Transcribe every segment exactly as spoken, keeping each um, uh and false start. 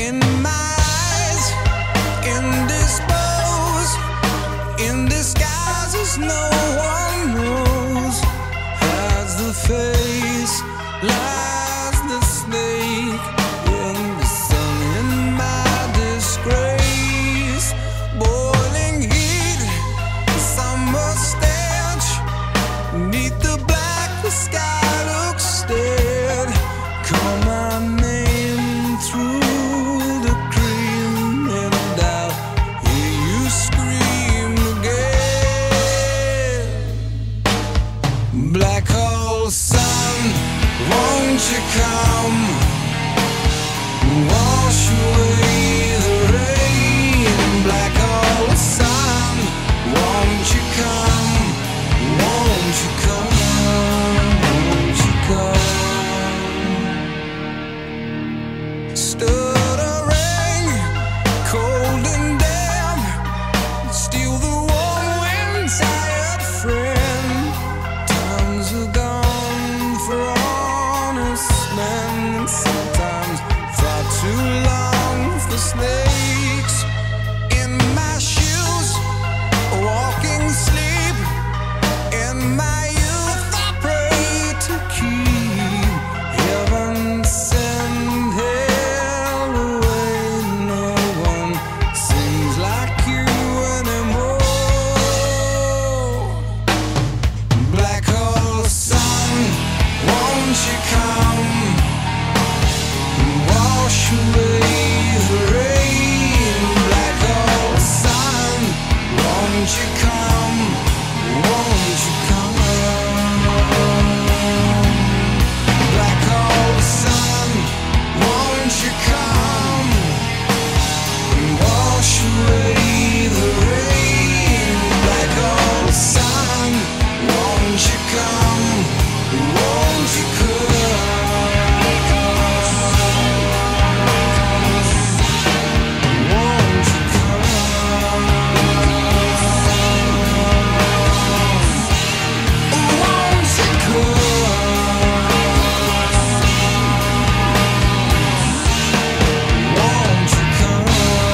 in my eyes, indisposed, in disguises no one knows. Hides the face, lies the snake in the sun, in my disgrace. Boiling heat, summer stench, neath the black the sky looks dead. Call my name through the cream, and I'll hear you scream again. Black hole sun, won't you come, wash away the rain. Black hole sun, won't you come, won't you come, won't you come. Stood a ring, cold and damp, steal the warm wind, tired friend. Times are gone for honest men, and sometimes far too long for snakes. In my shoes, walking sleep, in my youth I pray to keep heaven send hell away. No one seems like you anymore. Black hole sun, won't you come, wash away the rain. Black hole sun, won't you come, won't you come. Black hole sun, won't you come, wash away the rain. Black hole sun, won't you come, won't you come. Won't you come? Won't you come? Won't you come?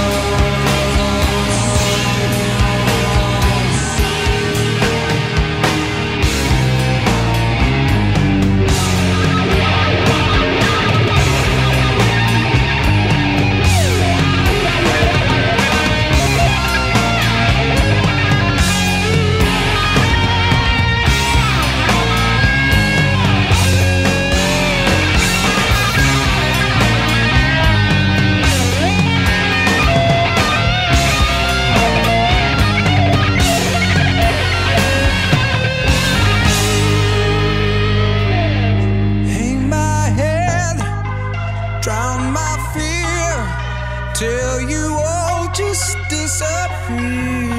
Hang my head, drown my fear, till you all just disappear.